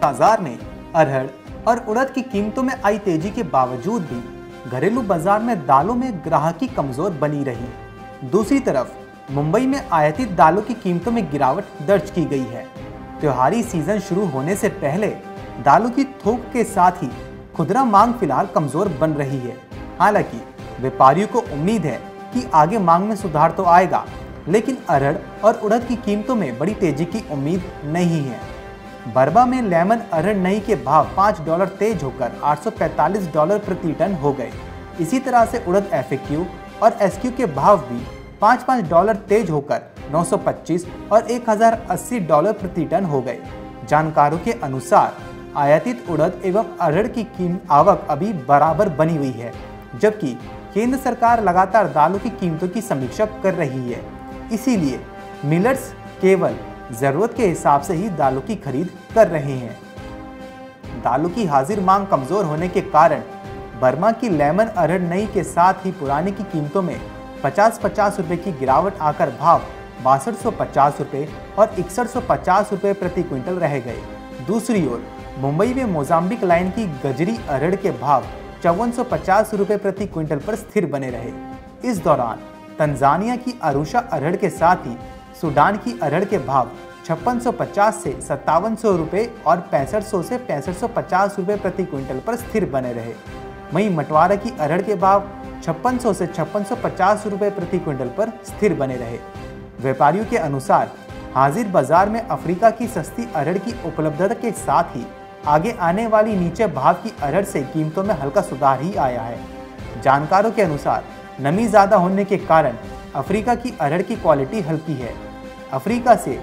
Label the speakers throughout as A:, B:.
A: बाजार में अरहर और उड़द की कीमतों में आई तेजी के बावजूद भी घरेलू बाजार में दालों में ग्राहकी कमजोर बनी रही। दूसरी तरफ मुंबई में आयातित दालों की कीमतों में गिरावट दर्ज की गई है। त्योहारी सीजन शुरू होने से पहले दालों की थोक के साथ ही खुदरा मांग फिलहाल कमजोर बन रही है। हालांकि व्यापारियों को उम्मीद है कि आगे मांग में सुधार तो आएगा, लेकिन अरहर और उड़द की कीमतों में बड़ी तेजी की उम्मीद नहीं है। बरबा में लेमन अरहर नई के भाव $5 तेज होकर $845 प्रति टन हो गए। इसी तरह से उड़द FAQ और SQ के भाव भी $5 तेज होकर 925 और $1080 प्रति टन हो गए। जानकारों के अनुसार आयातित उड़द एवं अरहर की आवक अभी बराबर बनी हुई है, जबकि केंद्र सरकार लगातार दालों की कीमतों की समीक्षा कर रही है। इसीलिए मिलर्स केवल जरूरत के हिसाब से ही दालों की खरीद कर रहे हैं। दालों की हाजिर मांग कमजोर होने के कारण बर्मा की लेमन अरहर नई के साथ ही पुराने की कीमतों में 50-50 रुपए की गिरावट आकर भाव 6250 रुपए और 6150 रुपए प्रति क्विंटल रह गए। दूसरी ओर मुंबई में मोजाम्बिक लाइन की गजरी अरहर के भाव 5450 रुपए प्रति क्विंटल पर स्थिर बने रहे। इस दौरान तंजानिया की अरुषा अरहर के साथ ही सूडान की अरहर के भाव 5650 से 5700 रुपए और 6500 से 6550 रुपए प्रति क्विंटल पर स्थिर बने रहे। वहीं मटवारा की अरहर के भाव 5600 से 5650 रुपए प्रति क्विंटल पर स्थिर बने रहे। व्यापारियों के अनुसार हाजिर बाजार में अफ्रीका की सस्ती अरहर की उपलब्धता के साथ ही आगे आने वाली नीचे भाव की अरहर से कीमतों में हल्का सुधार ही आया है। जानकारों के अनुसार नमी ज्यादा होने के कारण अफ्रीका की अरहर की क्वालिटी हल्की है। अफ्रीका से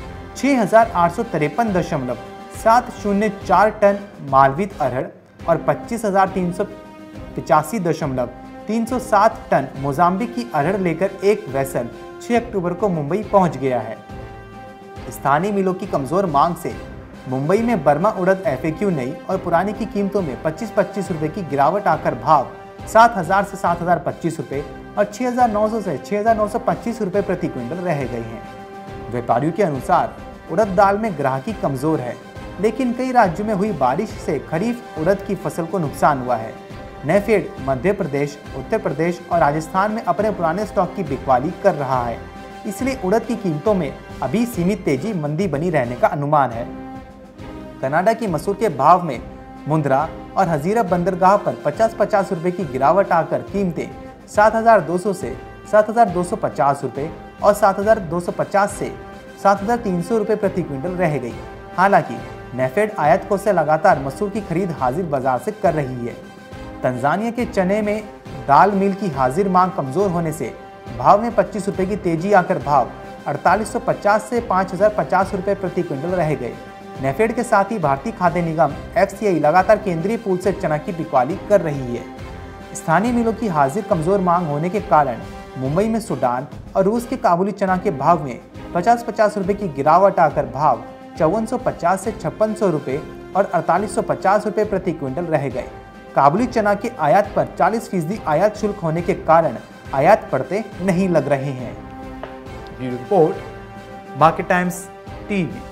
A: 6803.704 टन मालवीत अरहर और 25,385.307 टन मोजाम्बिक की अरहर लेकर एक वेसल 6 अक्टूबर को मुंबई पहुंच गया है। स्थानीय मिलों की कमजोर मांग से मुंबई में बर्मा उड़द FAQ नई और पुरानी की कीमतों में 25-25 रुपए की गिरावट आकर भाव 7000 से 7025 रुपए और 6900 से 6925 रुपए प्रति क्विंटल रह गए हैं। व्यापारियों के अनुसार उड़द दाल में ग्राहकी कमजोर है, लेकिन कई राज्यों में हुई बारिश से खरीफ उड़द की फसल को नुकसान हुआ है। नेफेड मध्य प्रदेश, उत्तर प्रदेश और राजस्थान में अपने पुराने स्टॉक की बिकवाली कर रहा है, इसलिए उड़द की कीमतों में अभी सीमित तेजी मंदी बनी रहने का अनुमान है। कनाडा की मसूर के भाव में मुंद्रा और हजीरा बंदरगाह पर 50-50 रुपए की गिरावट आकर कीमतें 7200 से 7250 रुपए और 7250 से 7300 रुपए प्रति क्विंटल रह गई। हालांकि नेफेड आयातकों से लगातार मसूर की खरीद हाजिर बाजार से कर रही है। तंजानिया के चने में दाल मिल की हाजिर मांग कमजोर होने से भाव में 25 रुपए की तेजी आकर भाव 4850 से 5050 रुपए प्रति क्विंटल रह गए। नेफेड के साथ ही भारतीय खाद्य निगम FCI लगातार केंद्रीय पूल से चना की बिकवाली कर रही है। स्थानीय मिलों की हाजिर कमजोर मांग होने के कारण मुंबई में सूडान और रूस के काबुली चना के भाव में 50-50 रुपए की गिरावट आकर भाव 5450 से 5600 रुपए और 4850 रुपए प्रति क्विंटल रह गए। काबुली चना के आयात पर 40% आयात शुल्क होने के कारण आयात पड़ते नहीं लग रहे हैं।
B: Report market times TV।